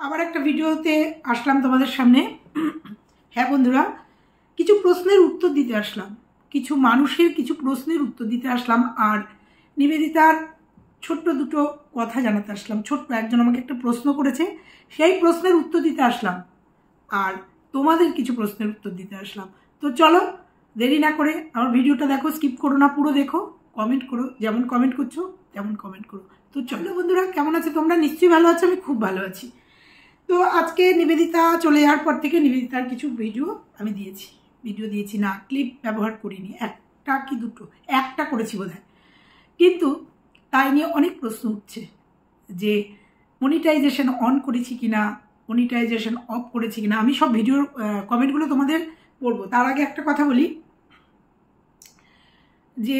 আবার একটা ভিডিওতে আসলাম তোমাদের সামনে। হ্যাঁ বন্ধুরা, কিছু প্রশ্নের উত্তর দিতে আসলাম, কিছু মানুষের কিছু প্রশ্নের উত্তর দিতে আসলাম, আর নিবেদিতার ছোট্ট দুটো কথা জানাতে আসলাম। ছোট্ট একজন আমাকে একটা প্রশ্ন করেছে, সেই প্রশ্নের উত্তর দিতে আসলাম, আর তোমাদের কিছু প্রশ্নের উত্তর দিতে আসলাম। তো চলো দেরি না করে আমার ভিডিওটা দেখো, স্কিপ করো না, পুরো দেখো, কমেন্ট করো, যেমন কমেন্ট করছো তেমন কমেন্ট করো। তো চলো বন্ধুরা, কেমন আছো তোমরা? নিশ্চয়ই ভালো আছো, আমি খুব ভালো আছি। তো আজকে নিবেদিতা চলে যাওয়ার পর থেকে নিবেদিতার কিছু ভিডিও আমি দিয়েছি না, ক্লিপ ব্যবহার করিনি, একটা কি দুটো, একটা করেছি বোধহয়। কিন্তু তাই নিয়ে অনেক প্রশ্ন উঠছে যে মনিটাইজেশন অন করেছি কিনা, মনিটাইজেশন অফ করেছি কিনা। আমি সব ভিডিওর কমেন্টগুলো তোমাদের পড়বো। তার আগে একটা কথা বলি যে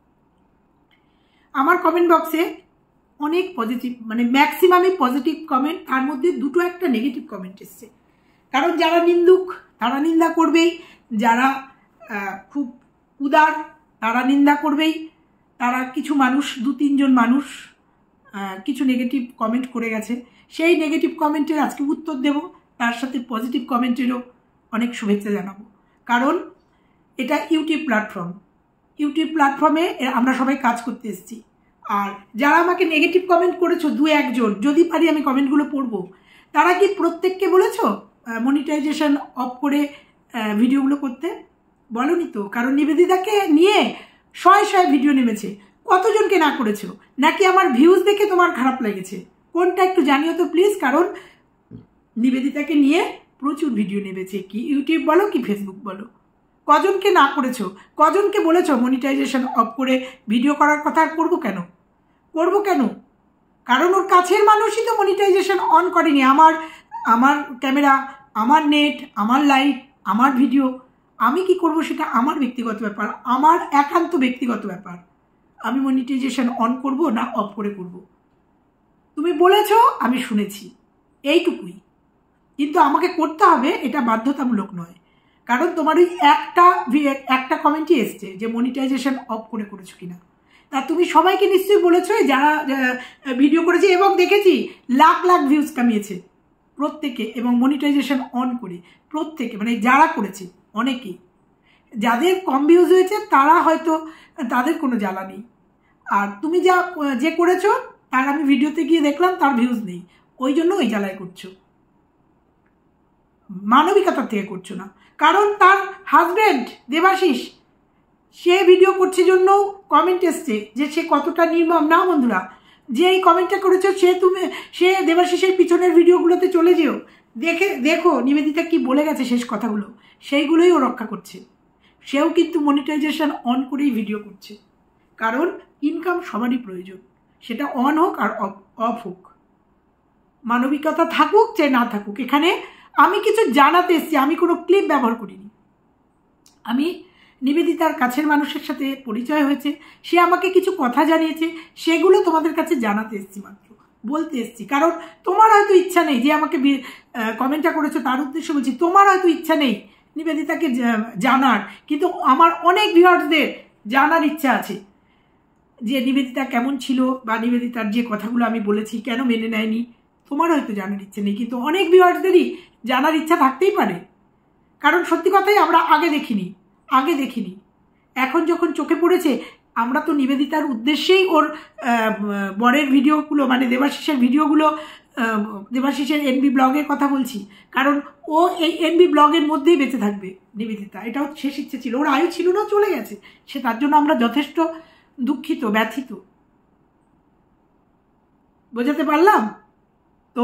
আমার কমেন্ট বক্সে অনেক পজিটিভ, মানে ম্যাক্সিমামই পজিটিভ কমেন্ট, তার মধ্যে দুটো একটা নেগেটিভ কমেন্ট এসছে। কারণ যারা নিন্দুক তারা নিন্দা করবেই, যারা খুব উদার তারা নিন্দা করবেই। তারা কিছু মানুষ, দু তিনজন মানুষ কিছু নেগেটিভ কমেন্ট করে গেছে, সেই নেগেটিভ কমেন্টের আজকে উত্তর দেব, তার সাথে পজিটিভ কমেন্টেরও অনেক শুভেচ্ছা জানাবো। কারণ এটা ইউটিউব প্ল্যাটফর্মে আমরা সবাই কাজ করতে এসেছি। আর যারা আমাকে নেগেটিভ কমেন্ট করেছো দু একজন, যদি পারি আমি কমেন্টগুলো পড়বো। তারা কি প্রত্যেককে বলেছো মনিটাইজেশন অফ করে ভিডিওগুলো করতে? বলনি তো। কারণ নিবেদিতাকে নিয়ে শয়ে ভিডিও নেমেছে, কতজনকে না করেছো? নাকি আমার ভিউজ দেখে তোমার খারাপ লেগেছে? কোনটা একটু জানিও তো প্লিজ। কারণ নিবেদিতাকে নিয়ে প্রচুর ভিডিও নেমেছে, কি ইউটিউব বলো কি ফেসবুক বলো। কজনকে না করেছো, কজনকে বলেছো মনিটাইজেশন অফ করে ভিডিও করার কথা? করবো কেন? কারণ ওর কাছের মানুষই তো মনিটাইজেশন অন করেনি। আমার ক্যামেরা, আমার নেট, আমার লাইট, আমার ভিডিও, আমি কি করব সেটা আমার ব্যক্তিগত ব্যাপার, আমার একান্ত ব্যক্তিগত ব্যাপার। আমি মনিটাইজেশন অন করব না অফ করে করব, তুমি বলেছো, আমি শুনেছি, এইটুকুই। কিন্তু আমাকে করতে হবে, এটা বাধ্যতামূলক নয়। কারণ তোমার ওই একটা কমেন্টই এসছে যে মনিটাইজেশন অফ করে করেছো কিনা। তা তুমি সবাইকে নিশ্চয়ই বলেছো যারা ভিডিও করেছে, এবং দেখেছি লাখ লাখ ভিউজ কামিয়েছে প্রত্যেকে, এবং মনিটাইজেশন অন করে প্রত্যেকে, মানে যারা করেছে অনেকেই। যাদের কম ভিউজ হয়েছে তারা হয়তো, তাদের কোনো জ্বালা নেই। আর তুমি যে করেছো তার আমি ভিডিওতে গিয়ে দেখলাম তার ভিউজ নেই, ওই জন্য ওই জ্বালায় করছো, মানবিকতার থেকে করছো না। কারণ তার হাজব্যান্ড দেবাশিস, সে ভিডিও করছে জন্য কমেন্ট এসছে যে সে কতটা নির্মম। না বন্ধুরা, যে এই কমেন্টটা করেছো সে দেবাশিসের পিছনের ভিডিওগুলোতে চলে যেও, দেখো নিবেদিতা কি বলে গেছে শেষ কথাগুলো, সেইগুলোই ও রক্ষা করছে। সেও কিন্তু মনিটাইজেশন অন করেই ভিডিও করছে। কারণ ইনকাম সবারই প্রয়োজন, সেটা অন হোক আর অফ হোক, মানবিকতা থাকুক চাই না থাকুক। এখানে আমি কিছু জানাতে এসেছি, আমি কোনো ক্লিপ ব্যবহার করিনি। আমি নিবেদিতার কাছের মানুষের সাথে পরিচয় হয়েছে, সে আমাকে কিছু কথা জানিয়েছে, সেগুলো তোমাদের কাছে জানাতে এসেছি, মাত্র বলতে এসেছি। কারণ তোমার হয়তো ইচ্ছা নেই, যে আমাকে কমেন্টটা করেছো তার উদ্দেশ্য বলছি, তোমার হয়তো ইচ্ছা নেই নিবেদিতাকে জানার, কিন্তু আমার অনেক ভিউয়ার্সদের জানার ইচ্ছা আছে যে নিবেদিতা কেমন ছিল, বা নিবেদিতার যে কথাগুলো আমি বলেছি কেন মেনে নেয়নি। তোমার হয়তো জানার ইচ্ছে নেই, কিন্তু অনেক ভিউয়ার্সদেরই জানার ইচ্ছা থাকতেই পারে। কারণ সত্যি কথাই আমরা আগে দেখিনি, এখন যখন চোখে পড়েছে, আমরা তো নিবেদিতার উদ্দেশ্যেই ওর বরের ভিডিওগুলো, মানে দেবাশিসের ভিডিওগুলো, দেবাশিসের এনবি ব্লগের কথা বলছি। কারণ ও এই এনবি ব্লগের মধ্যেই বেঁচে থাকবে নিবেদিতা, এটাও শেষ ইচ্ছে ছিল, ওর আয়ু ছিল না, চলে গেছে সে, তার জন্য আমরা যথেষ্ট দুঃখিত, ব্যথিত। বোঝাতে পারলাম তো?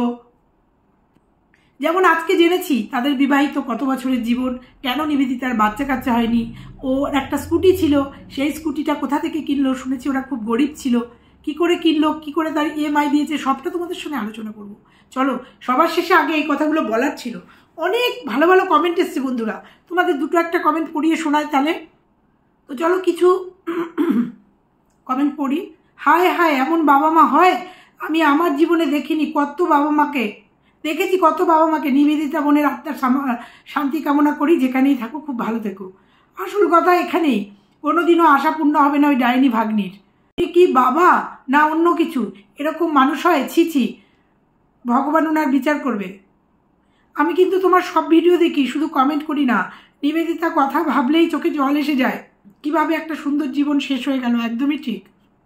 যেমন আজকে জেনেছি তাদের বিবাহিত কত বছরের জীবন, কেন নিবেদিতার বাচ্চা কাচ্চা হয়নি। ওর একটা স্কুটি ছিল, সেই স্কুটিটা কোথা থেকে কিনলো, শুনেছি ওরা খুব গরিব ছিল, কি করে কিনলো, কি করে তার EMI দিয়েছে, সবটা তোমাদের সঙ্গে আলোচনা করব। চলো, সবার শেষে আগে এই কথাগুলো বলার ছিল। অনেক ভালো ভালো কমেন্ট এসছে বন্ধুরা, তোমাদের দুটো একটা কমেন্ট পড়িয়ে শোনায় তাহলে। তো চলো কিছু কমেন্ট পড়ি। হায় হায়, এমন বাবা মা হয়? আমি আমার জীবনে দেখিনি, কত বাবা মাকে দেখেছি, কত বাবা মাকে। নিবেদিতা বোনের আত্মার শান্তি কামনা করি, যেখানেই থাকো খুব ভালো থেকো। আসল কথা এখানেই, কোনোদিনও আশা পূর্ণ হবে না ওই ডাইনি ভাগ্নির। কি বাবা না অন্য কিছু, এরকম মানুষ হয়? ছি ছি, ভগবান ওনার বিচার করবে। আমি কিন্তু তোমার সব ভিডিও দেখি, শুধু কমেন্ট করি না। নিবেদিতা কথা ভাবলেই চোখে জল এসে যায়। কিভাবে একটা সুন্দর জীবন শেষ হয়ে গেল, একদমই ঠিক।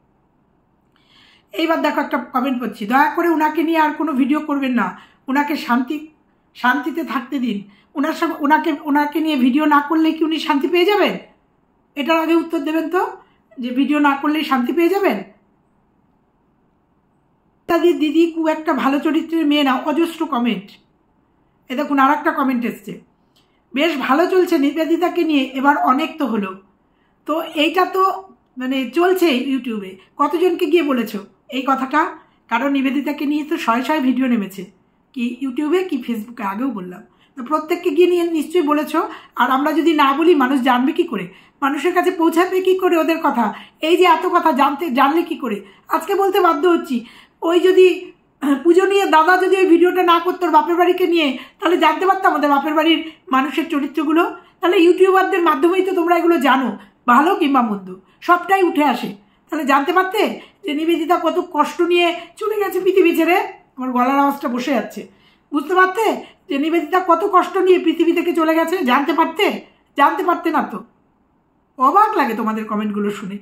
এইবার দেখো একটা কমেন্ট করছি, দয়া করে ওনাকে নিয়ে আর কোনো ভিডিও করবেন না, ওনাকে শান্তিতে থাকতে দিন। ওনাকে নিয়ে ভিডিও না করলে কি উনি শান্তি পেয়ে যাবেন? এটার আগে উত্তর দেবেন তো, যে ভিডিও না করলেই শান্তি পেয়ে যাবেন? দিদি খুব একটা ভালো চরিত্রের মেয়ে না, অজস্র কমেন্ট। এ দেখুন আর একটা কমেন্ট এসছে, বেশ ভালো চলছে নিবেদিতাকে নিয়ে, এবার অনেক তো হলো। তো এইটা তো মানে চলছে ইউটিউবে। কতজনকে গিয়ে বলেছো এই কথাটা? কারণ নিবেদিতাকে নিয়ে তো শয়ে ভিডিও নেমেছে, কি ইউটিউবে কি ফেসবুকে, আগেও বললাম। তো প্রত্যেককে গিয়ে নিয়ে নিশ্চয়ই বলেছো। আর আমরা যদি না বলি মানুষ জানবে কি করে, মানুষের কাছে পৌঁছাবে কি করে ওদের কথা? এই যে এত কথা জানলে কি করে? আজকে বলতে বাধ্য হচ্ছি, ওই যদি পুজো নিয়ে দাদা যদি ওই ভিডিওটা না করতো বাপের বাড়িকে নিয়ে, তাহলে জানতে পারতাম আমাদের বাপের বাড়ির মানুষের চরিত্রগুলো। তাহলে ইউটিউবারদের মাধ্যমেই তো তোমরা এগুলো জানো, ভালো কিংবা মন্দ সবটাই উঠে আসে। তাহলে জানতে পারতে যে নিবেদিতা কত কষ্ট নিয়ে চলে গেছে পৃথিবী ছেড়ে। আমার গলার আওয়াজটা বসে যাচ্ছে। বুঝতে পারতে যে নিবেদিতা কত কষ্ট নিয়ে পৃথিবী থেকে চলে গেছে? জানতে পারতে না তো। অবাক লাগে তোমাদের কমেন্টগুলো শুনে,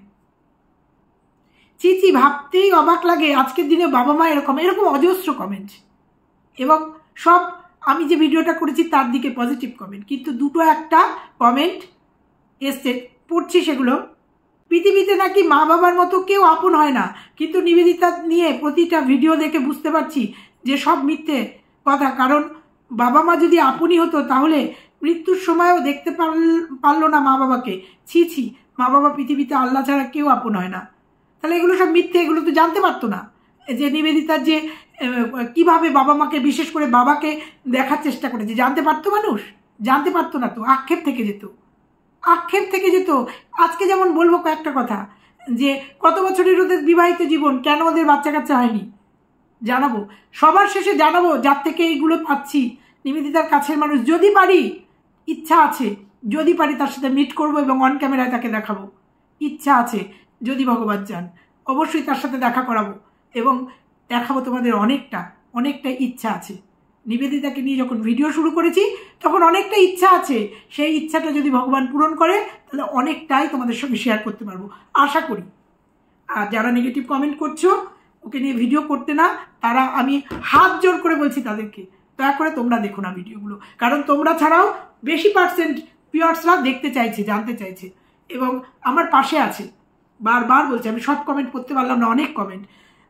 চিচি ভাবতেই অবাক লাগে। আজকের দিনে বাবা মা এরকম অজস্র কমেন্ট, এবং সব আমি যে ভিডিওটা করেছি তার দিকে পজিটিভ কমেন্ট। কিন্তু দুটো একটা কমেন্ট এসছে, পড়ছি সেগুলো। পৃথিবীতে নাকি মা বাবার মতো কেউ আপন হয় না, কিন্তু নিবেদিতা নিয়ে প্রতিটা ভিডিও দেখে বুঝতে পারছি যে সব মিথ্যে কথা। কারণ বাবা মা যদি আপনই হতো তাহলে মৃত্যুর সময়ও দেখতে পারলো না মা বাবাকে। ছি, মা বাবা পৃথিবীতে আল্লাহ ছাড়া কেউ আপন হয় না। তাহলে এগুলো সব মিথ্যে, এগুলো তো জানতে পারতো না। যে নিবেদিতার যে কিভাবে বাবা মাকে, বিশেষ করে বাবাকে দেখার চেষ্টা করেছে, জানতে পারতো মানুষ? জানতে পারতো না তো, আক্ষেপ থেকে যেত। আজকে যেমন বলবো কয়েকটা কথা, যে কত বছরের ওদের বিবাহিত জীবন, কেন ওদের বাচ্চা কাচ্চা হয়নি জানাবো। সবার শেষে জানাবো যার থেকে এইগুলো পাচ্ছি, নিবেদিতার কাছের মানুষ। যদি পারি, ইচ্ছা আছে, যদি পারি তার সাথে মিট করবো এবং অন ক্যামেরায় তাকে দেখাবো। ইচ্ছা আছে, যদি ভগবান চান অবশ্যই তার সাথে দেখা করাবো এবং দেখাবো তোমাদের। অনেকটা ইচ্ছা আছে। নিবেদিতাকে নিয়ে যখন ভিডিও শুরু করেছি তখন অনেকটা ইচ্ছা আছে। সেই ইচ্ছাটা যদি ভগবান পূরণ করে তাহলে অনেকটাই তোমাদের সঙ্গে শেয়ার করতে পারবো, আশা করি। আর যারা নেগেটিভ কমেন্ট করছো ওকে নিয়ে ভিডিও করতে না, তারা আমি হাত জোর করে বলছি তাদেরকে, দয়া করে তোমরা দেখো না ভিডিওগুলো। কারণ তোমরা ছাড়াও বেশি পার্সেন্ট ভিউয়ার্সরা দেখতে চাইছে, জানতে চাইছে এবং আমার পাশে আছে। বারবার বলছি, আমি সব কমেন্ট পড়তে পারলাম না, অনেক কমেন্ট,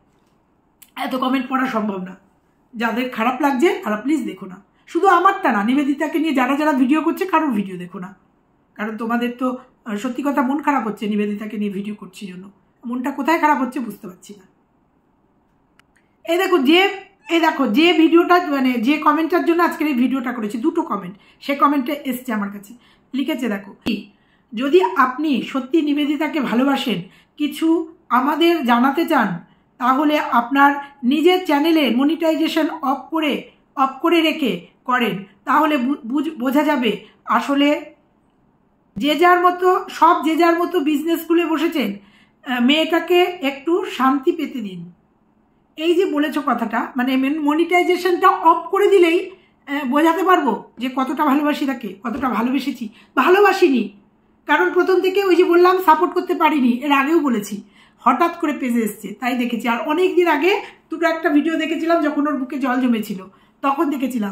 এত কমেন্ট পড়া সম্ভব না। যাদের খারাপ লাগছে তারা প্লিজ দেখো না। শুধু আমারটা না, নিবেদিতাকে নিয়ে যারা ভিডিও করছে কারোর ভিডিও দেখো না। কারণ তোমাদের তো সত্যি কথা মন খারাপ হচ্ছে নিবেদিতাকে নিয়ে ভিডিও করছি জন্য। মনটা কোথায় খারাপ হচ্ছে বুঝতে পারছি না। এই দেখো যে ভিডিওটা মানে যে কমেন্টটার জন্য আজকের এই ভিডিওটা করেছি, দুটো কমেন্ট, সে কমেন্টটা এসছে আমার কাছে। লিখেছে দেখো, যদি আপনি সত্যি নিবেদিতাকে ভালোবাসেন, কিছু আমাদের জানাতে চান, তাহলে আপনার নিজের চ্যানেলে মনিটাইজেশন অফ করে রেখে করেন, তাহলে বোঝা যাবে আসলে যে যার মতো বিজনেস খুলে বসেছেন। মেয়েটাকে একটু শান্তি পেতে দিন। এই যে বলেছো কথাটা, মানে মনিটাইজেশনটা অফ করে দিলেই বোঝাতে পারবো যে কতটা ভালোবাসি তাকে, কতটা ভালোবাসিনি। কারণ প্রথম থেকে ওই যে বললাম সাপোর্ট করতে পারিনি, এর আগেও বলেছি। হঠাৎ করে পেজে এসছে তাই দেখেছি। আর অনেক দিন আগে দুটো একটা ভিডিও দেখেছিলাম যখন ওর বুকে জল জমেছিল, তখন দেখেছিলাম।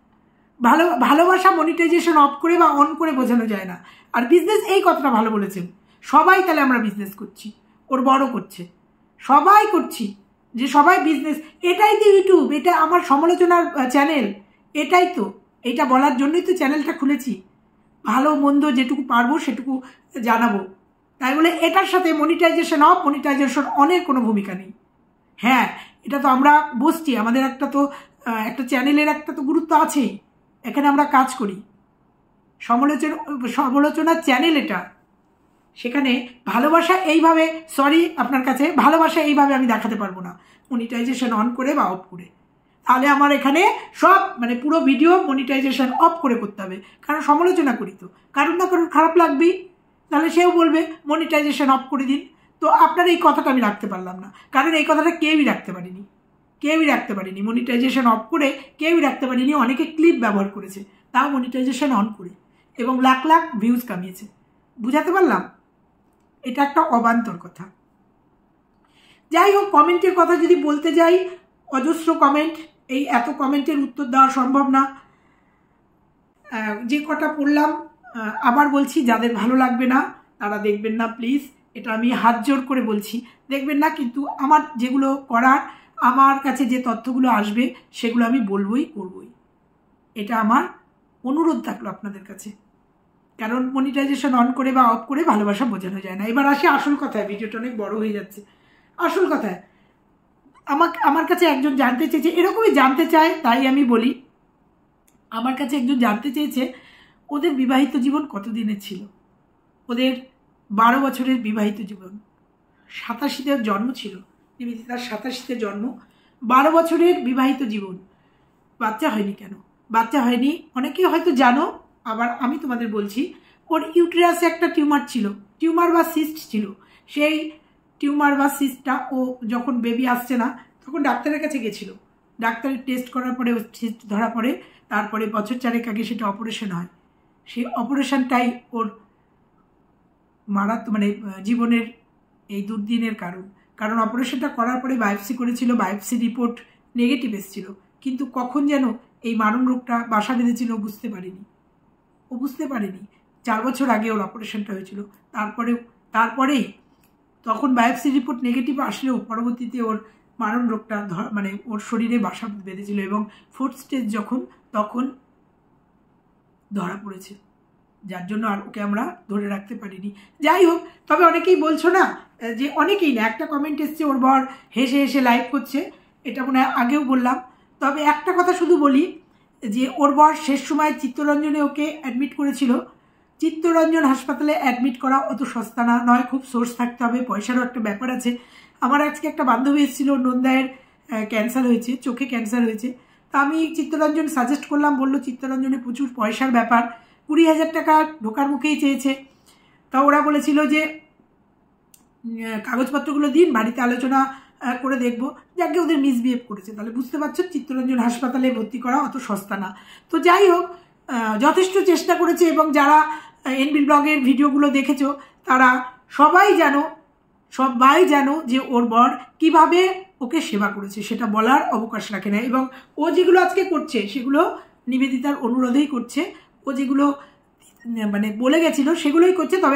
ভালোবাসা মনিটাইজেশন অফ করে বা অন করে বোঝানো যায় না। আর বিজনেস, এই কথাটা ভালো বলেছেন সবাই। তাহলে আমরা বিজনেস করছি, ওর বড় করছে, সবাই করছি, যে সবাই বিজনেস। এটাই তো ইউটিউব, এটা আমার সমালোচনার চ্যানেল। এটাই তো, এটা বলার জন্যই তো চ্যানেলটা খুলেছি। ভালো মন্দ যেটুকু পারবো সেটুকু জানাবো। তাই বলে এটার সাথে মনিটাইজেশন অফ, মনিটাইজেশন অনের কোনো ভূমিকা নেই। হ্যাঁ, এটা তো আমরা বসছি, আমাদের একটা চ্যানেলের একটা তো গুরুত্ব আছেই। এখানে আমরা কাজ করি, সমালোচনার চ্যানেল এটা। সেখানে ভালোবাসা এইভাবে, সরি আপনার কাছে, ভালোবাসা এইভাবে আমি দেখাতে পারবো না মনিটাইজেশন অন করে বা অফ করে। তাহলে আমার এখানে সব মানে পুরো ভিডিও মনিটাইজেশন অফ করে করতে হবে। কারণ সমালোচনা করি তো, কারণ না কারণ খারাপ লাগবেই। তাহলে সেও বলবে মনিটাইজেশন অফ করে দিন। তো আপনার এই কথাটা আমি রাখতে পারলাম না, কারণ এই কথাটা কেউই রাখতে পারিনি। কেউই রাখতে পারিনি, মনিটাইজেশন অফ করে কেউই রাখতে পারিনি। অনেকে ক্লিপ ব্যবহার করেছে তাও মনিটাইজেশন অন করে, এবং লাখ লাখ ভিউজ কামিয়েছে। বুঝাতে পারলাম? এটা একটা অবান্তর কথা। যাই হোক, কমেন্টের কথা যদি বলতে যাই, অজস্র কমেন্ট, এই এত কমেন্টের উত্তর দেওয়া সম্ভব না। যে কটা পড়লাম আবার বলছি, যাদের ভালো লাগবে না তারা দেখবেন না প্লিজ, এটা আমি হাত জোর করে বলছি, দেখবেন না। কিন্তু আমার যেগুলো করার, আমার কাছে যে তথ্যগুলো আসবে সেগুলো আমি বলবই, করবই। এটা আমার অনুরোধ থাকলো আপনাদের কাছে, কারণ মনিটাইজেশন অন করে বা অফ করে ভালোবাসা বোঝানো যায় না। এবার আসি আসল কথায়, ভিডিওটা অনেক বড় হয়ে যাচ্ছে। আসল কথায় আমার কাছে একজন জানতে চেয়েছে, এরকমই জানতে চায় তাই আমি বলি, আমার কাছে একজন জানতে চেয়েছে ওদের বিবাহিত জীবন কতদিনের ছিল। ওদের 12 বছরের বিবাহিত জীবন, 87-তে জন্ম ছিল, নিবেদিতার 87-তে জন্ম, 12 বছরের বিবাহিত জীবন, বাচ্চা হয়নি কেন? বাচ্চা হয়নি অনেকে হয়তো জানো, আবার আমি তোমাদের বলছি, ওর ইউটেরাসে একটা টিউমার ছিল, টিউমার বা সিস্ট ছিল। সেই টিউমার বা সিস্টটা ও যখন বেবি আসছে না তখন ডাক্তারের কাছে গেছিল, ডাক্তারের টেস্ট করার পরে ও সিস্ট ধরা পড়ে, তারপরে বছর 4 আগে সেটা অপারেশন হয়। সেই অপারেশনটাই ওর মানে জীবনের এই দুর্দিনের কারণ অপারেশনটা করার পরে বায়োপসি করেছিল, বায়োপসি রিপোর্ট নেগেটিভ এসেছিল, কিন্তু কখন যেন এই মারণ রোগটা বাসা বেঁধেছিল ও বুঝতে পারেনি। 4 বছর আগে ওর অপারেশনটা হয়েছিল, তারপরেই তখন বায়োপসি রিপোর্ট নেগেটিভ আসলেও পরবর্তীতে ওর মারণ রোগটা মানে ওর শরীরে বাসা বেঁধেছিল, এবং 4th স্টেজ তখন ধরা পড়েছে, যার জন্য আর ওকে আমরা ধরে রাখতে পারিনি। যাই হোক, তবে অনেকেই বলছো না, যে অনেকেই না, একটা কমেন্ট এসছে ওর বর হেসে হেসে লাইভ করছে, এটা মনে হয় আগেও বললাম। তবে একটা কথা শুধু বলি, যে ওর বর শেষ সময় চিত্তরঞ্জনে ওকে অ্যাডমিট করেছিল। চিত্তরঞ্জন হাসপাতালে অ্যাডমিট করা অত সস্তা নয়, খুব সোর্স থাকতে হবে, পয়সারও একটা ব্যাপার আছে। আমার আজকে একটা বান্ধবী এসেছিল, নন্দায়ের ক্যান্সার হয়েছে, চোখে ক্যান্সার হয়েছে, তা আমি চিত্তরঞ্জন সাজেস্ট করলাম, বললো চিত্তরঞ্জনে প্রচুর পয়সার ব্যাপার, 20,000 টাকা ঢোকার মুখেই চেয়েছে। তা ওরা বলেছিল যে কাগজপত্রগুলো দিন, বাড়িতে আলোচনা করে দেখবো। যাকে ওদের মিসবিহেভ করেছে, তাহলে বুঝতে পারছো চিত্তরঞ্জন হাসপাতালে ভর্তি করা অত সস্তা না। তো যাই হোক, যথেষ্ট চেষ্টা করেছে, এবং যারা এনবি ব্লগের ভিডিওগুলো দেখেছো তারা সবাই জানো যে ওর বর কিভাবে ওকে সেবা করেছে, সেটা বলার অবকাশ রাখে না। এবং ও যেগুলো আজকে করছে সেগুলো নিবেদিতার অনুরোধেই করছে, ও যেগুলো মানে বলে গেছিল সেগুলোই করছে। তবে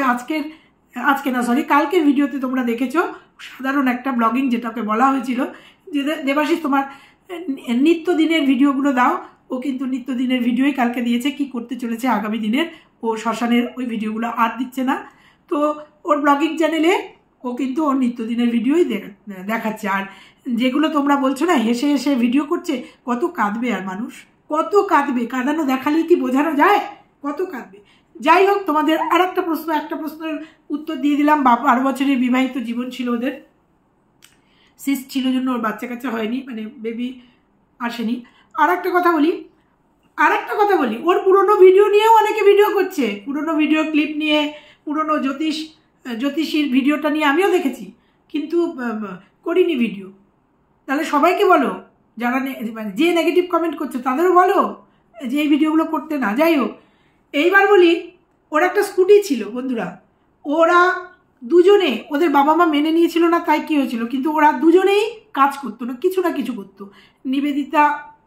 কালকের ভিডিওতে তোমরা দেখেছো সাধারণ একটা ব্লগিং, যেটাকে বলা হয়েছিল যে দেবাশিস তোমার নিত্যদিনের ভিডিওগুলো দাও, ও কিন্তু নিত্যদিনের ভিডিওই কালকে দিয়েছে, কি করতে চলেছে আগামী দিনের, ও শ্মশানের ওই ভিডিওগুলো আর দিচ্ছে না। তো ওর ব্লগিং চ্যানেলে ও কিন্তু ওর নিত্যদিনের ভিডিওই দেখাচ্ছে। আর যেগুলো তোমরা বলছো না হেসে হেসে ভিডিও করছে, কত কাঁদবে আর মানুষ, কত কাঁদবে, কাঁদানো দেখালেই কি বোঝানো যায়, কত কাঁদবে। যাই হোক, তোমাদের আর একটা প্রশ্নের উত্তর দিয়ে দিলাম। 12 বছরের বিবাহিত জীবন ছিল ওদের, সিস্ট ছিল জন্য ওর বাচ্চা কাচ্চা হয়নি, মানে বেবি আসেনি। আর একটা কথা বলি, ওর পুরনো ভিডিও নিয়েও অনেকে ভিডিও করছে, পুরনো ভিডিও ক্লিপ নিয়ে, পুরনো জ্যোতিষীর ভিডিওটা নিয়ে আমিও দেখেছি, কিন্তু করিনি ভিডিও। তাহলে সবাইকে বলো, যারা যে নেগেটিভ কমেন্ট করছে তাদেরও বলো যে এই ভিডিওগুলো করতে না। যাই হোক, এইবার বলি, ওর একটা স্কুটি ছিল বন্ধুরা, ওরা দুজনে, ওদের বাবা মা মেনে নিয়েছিল না, তাই কি হয়েছিল, কিন্তু ওরা দুজনেই কাজ করতো, না কিছু করতো। নিবেদিতা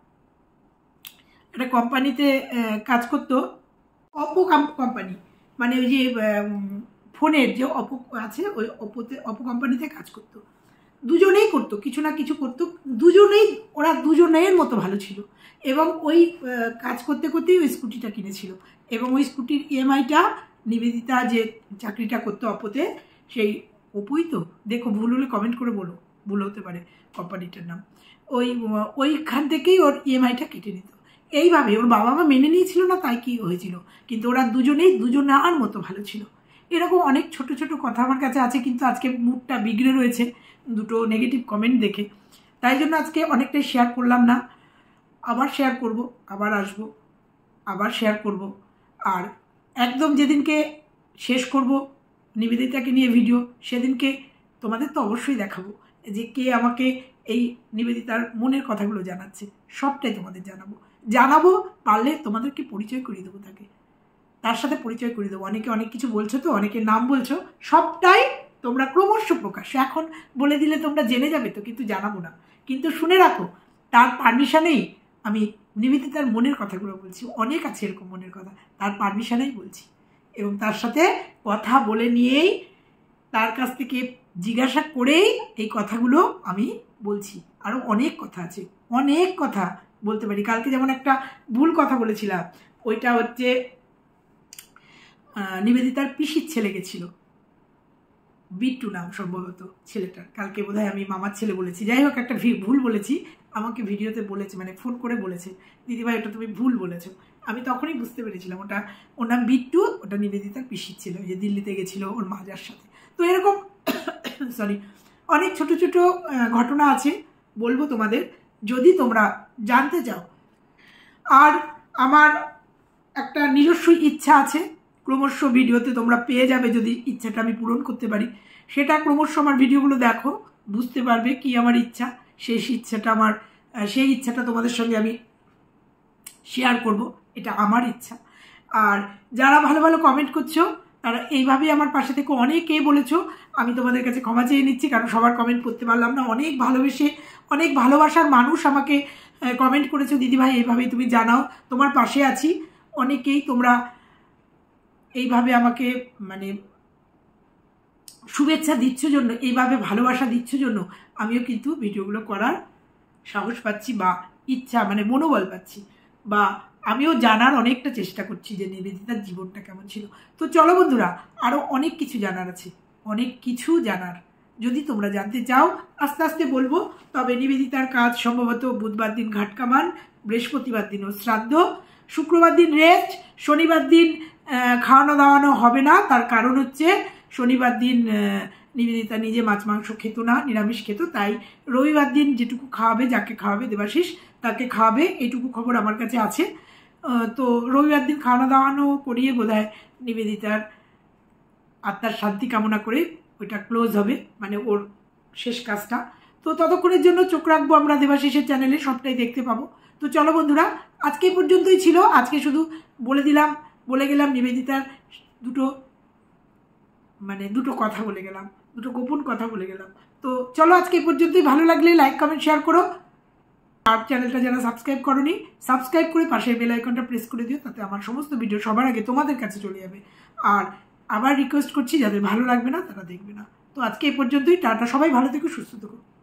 একটা কোম্পানিতে কাজ করতো, অপো কোম্পানি, মানে ওই যে ফোনের যে অপো আছে, ওই অপো কোম্পানিতে কাজ করতো। দুজনেই করতো, কিছু না কিছু করতো, ওরা দুজনের মতো ভালো ছিল। এবং ওই কাজ করতে করতেই ওই স্কুটিটা কিনেছিল, এবং ওই স্কুটির ইএমআইটা নিবেদিতা যে চাকরিটা করতো অপোতে, সেই অপুই তো, দেখো ভুল হলে কমেন্ট করে বলো, ভুল হতে পারে কোম্পানিটার নাম, ওইখান থেকেই ওর ইএমআইটা কেটে নিত। এইভাবে ওর বাবা মা মেনে নিয়েছিল না, তাই কি হয়েছিল, কিন্তু ওরা দুজনার মতো ভালো ছিল। এরকম অনেক ছোট ছোট কথা আমার কাছে আছে, কিন্তু আজকে মুডটা বিগড়ে রয়েছে দুটো নেগেটিভ কমেন্ট দেখে, তাই জন্য আজকে অনেকটাই শেয়ার করলাম না। আবার শেয়ার করব, আবার আসবো, আবার শেয়ার করব। আর একদম যেদিনকে শেষ করব নিবেদিতাকে নিয়ে ভিডিও, সেদিনকে তোমাদের তো অবশ্যই দেখাবো। যে কে আমাকে এই নিবেদিতার মনের কথাগুলো জানাচ্ছে, সবটাই তোমাদের জানাবো। পারলে তোমাদেরকে পরিচয় করিয়ে দেবো, তার সাথে পরিচয় করিয়ে দেবো। অনেকে অনেক কিছু বলছো, তো অনেকের নাম বলছো, সবটাই তোমরা ক্রমশ প্রকাশ এখন বলে দিলে তোমরা জেনে যাবে তো, কিন্তু জানাবো না। কিন্তু শুনে রাখো, তার পারমিশনেই আমি নিবেদিতার মনের কথাগুলো বলছি। অনেক আছে এরকম মনের কথা, তার পারমিশনেই বলছি, এবং তার সাথে কথা বলে নিয়েই, তার কাছ থেকে জিজ্ঞাসা করেই এই কথাগুলো আমি বলছি। আরও অনেক কথা আছে, অনেক কথা বলতে পারি। কালকে যেমন একটা ভুল কথা বলেছিলাম, ওইটা হচ্ছে নিবেদিতার পিসির ছেলে গেছিল, বিট্টু নাম সম্ভবত ছেলেটার। কালকে বোধহয় আমি মামার ছেলে বলেছি, যাই হোক একটা ভুল বলেছি। আমাকে ভিডিওতে বলেছে, মানে ফোন করে বলেছে, দিদিভাই ওটা তুমি ভুল বলেছো। আমি তখনই বুঝতে পেরেছিলাম ওটা, ওর নাম বিট্টু, ওটা নিবেদিতার পিসির ছিল, যে দিল্লিতে গেছিল ওর মাজার সাথে। তো এরকম সরি অনেক ছোট ছোট ঘটনা আছে, বলবো তোমাদের যদি তোমরা জানতে চাও। আর আমার একটা নিজস্ব ইচ্ছা আছে, ক্রমশ ভিডিওতে তোমরা পেয়ে যাবে, যদি ইচ্ছাটা আমি পূরণ করতে পারি। সেটা ক্রমশ আমার ভিডিওগুলো দেখো, বুঝতে পারবে কি আমার ইচ্ছা। সেই ইচ্ছাটা তোমাদের সঙ্গে আমি শেয়ার করব, এটা আমার ইচ্ছা। আর যারা ভালো ভালো কমেন্ট করছো, তারা এইভাবেই আমার পাশে থেকে অনেকেই বলেছো, আমি তোমাদের কাছে ক্ষমা চেয়ে নিচ্ছি, কারণ সবার কমেন্ট করতে পারলাম না। অনেক ভালোবেসে, অনেক ভালোবাসার মানুষ আমাকে কমেন্ট করেছো, দিদিভাই এইভাবেই তুমি জানাও, তোমার পাশে আছি। অনেকেই তোমরা এইভাবে আমাকে মানে শুভেচ্ছা দিচ্ছ জন্য, এইভাবে ভালোবাসা দিচ্ছ জন্য আমিও কিন্তু ভিডিওগুলো করার সাহস পাচ্ছি, বা ইচ্ছা মানে মনোবল পাচ্ছি, বা আমিও জানার অনেকটা চেষ্টা করছি যে নিবেদিতার জীবনটা কেমন ছিল। তো চলো বন্ধুরা, আরও অনেক কিছু জানার আছে, অনেক কিছু জানার। যদি তোমরা জানতে চাও আস্তে আস্তে বলবো। তবে নিবেদিতার কাজ সম্ভবত বুধবার দিন ঘাট কামান, বৃহস্পতিবার দিনও শ্রাদ্ধ, শুক্রবার দিন রেস্ট, শনিবার দিন খাওয়ানো দাওয়ানো হবে না। তার কারণ হচ্ছে শনিবার দিন নিবেদিতা নিজে মাছ মাংস খেত না, নিরামিষ খেত, তাই রবিবার দিন যেটুকু খাওয়াবে, যাকে খাওয়াবে দেবাশিস তাকে খাওয়াবে, এইটুকু খবর আমার কাছে আছে। তো রবিবার দিন খাওয়ানো দাওয়ানো করিয়ে বোধহয় নিবেদিতার আত্মার শান্তি কামনা করে ওইটা ক্লোজ হবে, মানে ওর শেষ কাজটা। তো ততক্ষণের জন্য চোখ রাখবো আমরা দেবাশিসের চ্যানেলে, সবটাই দেখতে পাবো। তো চলো বন্ধুরা, আজকে পর্যন্তই ছিল। আজকে শুধু বলে গেলাম নিবেদিতার দুটো কথা বলে গেলাম, দুটো গোপন কথা বলে গেলাম। তো চলো আজকে পর্যন্তই। ভালো লাগলে লাইক কমেন্ট শেয়ার করো, আর চ্যানেলটা যারা সাবস্ক্রাইব করোনি সাবস্ক্রাইব করে পাশের বেল আইকনটা প্রেস করে দিও, তাতে আমার সমস্ত ভিডিও সবার আগে তোমাদের কাছে চলে যাবে। আর আবার রিকোয়েস্ট করছি, যাদের ভালো লাগবে না তারা দেখবে না। তো আজকে এই পর্যন্তই, টাটা, সবাই ভালো থেকো, সুস্থ থেকো।